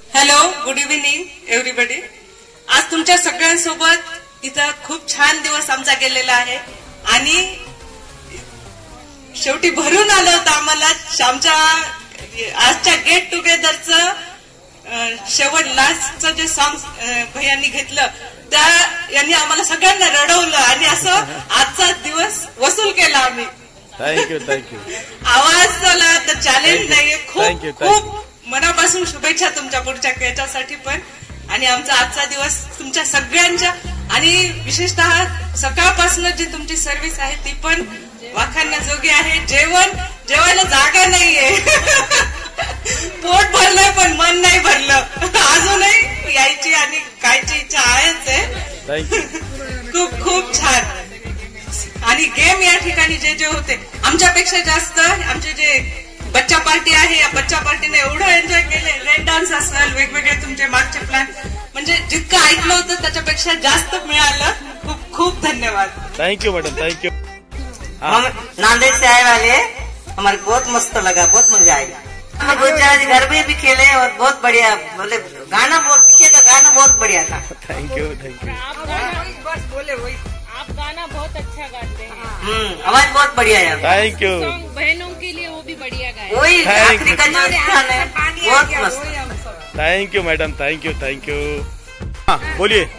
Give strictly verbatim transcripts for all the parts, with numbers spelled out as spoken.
Hello, good evening everybody. आज तुमच्या सगळ्यांसोबत इथं खूप छान दिवस आमचा गेलेला आहे आणि शेवटी भरून आलं होतं आम्हाला आमच्या आजच्या गेट टुगेदरचं शेवट लास्टचं जे सॉंग भैयांनी घेतलं त्या यांनी आम्हाला सगळ्यांना रडवलं आणि असं आजचा दिवस वसूल केला आम्ही. Thank you thank you. आवाजाला तर चॅलेंज नाहीये. खूप खूप मनापासून शुभेच्छा तुमच्या पुढच्या याच्यासाठी पण. आणि आमचा आजचा दिवस तुमच्या सगळ्यांच्या आणि विशेषतः सकाळपासून जी तुमची सर्व्हिस आहे ती पण वाखाणण्याजोगी आहे. जेवण जेवायला जागा नाहीये. पोट भरलंय पण मन नाही भरलं. अजूनही यायची आणि खायची इच्छा आहेच आहे. खूप खूप छान. आणि गेम या ठिकाणी जे जे होते आमच्यापेक्षा जास्त आमचे जे बच्चा पार्टी आहे या बच्चा पार्टीने एवढं एन्जॉय केले. रेन डान्स असेल, वेगवेगळे तुमचे मागचे प्लॅन, म्हणजे जितकं ऐकलं होतं त्याच्यापेक्षा जास्त मिळालं. खूप खूप धन्यवाद. Thank you madam, thank you. हम नांदेड़ से आए वाले, हमारे बहुत मस्त लगा, बहुत मजा आया. हम गुजरात घर में भी खेले और बहुत बढ़िया, मतलब गाना बहुत पीछे का गाना बहुत बढ़िया था. Thank you thank you. बस बोले वही, आप गाना बहुत अच्छा गाते हैं. हम्म आवाज बहुत बढ़िया है. Thank you. बहनों के लिए वो भी बढ़िया गाए. वही आखिरी का जो स्थान है बहुत मस्त. Thank you madam, thank you thank you. हाँ बोलिए.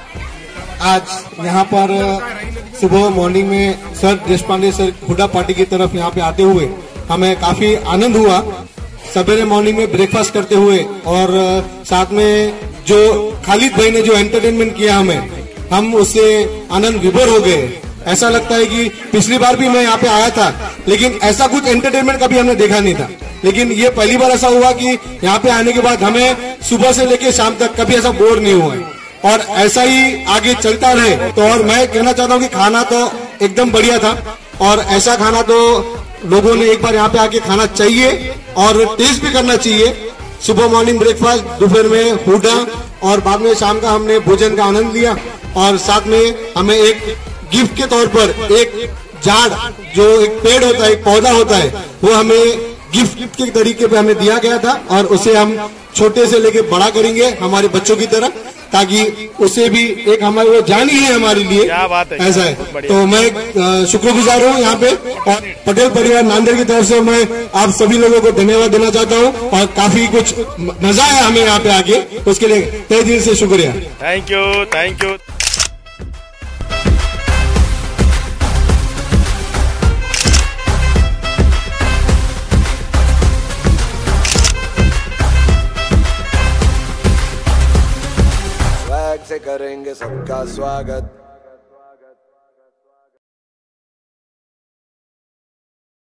आज यहाँ पर सुबह मॉर्निंग में sir Deshpande sir Hooda party की तरफ यहाँ पे आते हुए हमें काफी आनंद हुआ. सवेरे मॉर्निंग में ब्रेकफास्ट करते हुए और साथ में जो खालिद भाई ने जो एंटरटेनमेंट किया हमें, हम उससे आनंद विभोर हो गए. ऐसा लगता है कि पिछली बार भी मैं यहाँ पे आया था लेकिन ऐसा कुछ एंटरटेनमेंट कभी हमने देखा नहीं था. लेकिन ये पहली बार ऐसा हुआ कि यहाँ पे आने के बाद हमें सुबह से लेकर शाम तक कभी ऐसा बोर नहीं हुआ है और ऐसा ही आगे चलता रहे. तो और मैं कहना चाहता हूँ कि खाना तो एकदम बढ़िया था और ऐसा खाना तो लोगों ने एक बार यहाँ पे आके खाना चाहिए और टेस्ट भी करना चाहिए. सुबह मॉर्निंग ब्रेकफास्ट, दोपहर में हुडा और बाद में शाम का हमने भोजन का आनंद लिया. और साथ में हमें एक गिफ्ट के तौर पर एक झाड़, जो एक पेड़ होता है, एक पौधा होता है, वो हमें गिफ्ट के तरीके पे हमें दिया गया था और उसे हम छोटे से लेके बड़ा करेंगे हमारे बच्चों की तरह, ताकि उसे भी एक हमारे वो जान ही है हमारे लिए. क्या बात है, ऐसा है. तो मैं शुक्रगुजार हूँ यहाँ पे और पटेल परिवार नांदेड़ की तरफ से मैं आप सभी लोगों को धन्यवाद देना चाहता हूँ और काफी कुछ मजा आया हमें यहाँ पे आके, उसके लिए तहे दिल से शुक्रिया. Thank you thank you. से करेंगे सबका स्वागत.